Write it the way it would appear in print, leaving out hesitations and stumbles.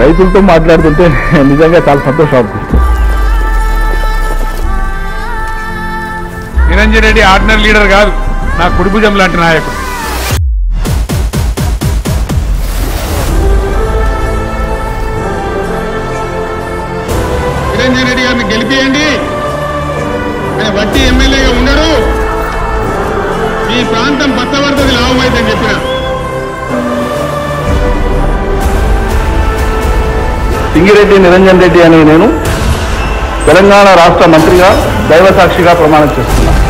రైతులతో మాట్లాడుతుంటే నిజంగా చాలా సంతోషం అనిపిస్తుంది. నిరంజన్ రెడ్డి ఆర్డినరీ లీడర్ కాదు, నా కుడిభుజం లాంటి నాయకుడు. నిరంజన్ రెడ్డి గారిని గెలిపియండి. ఆయన వట్టి ఎమ్మెల్యేగా ఉండడు, ఈ ప్రాంతం పచ్చబడుతుంది, లాభమైందని చెప్పిన. సింగిరెడ్డి నిరంజన్ రెడ్డి అని నేను తెలంగాణ రాష్ట్ర మంత్రిగా దైవ సాక్షిగా ప్రమాణం చేస్తున్నాను.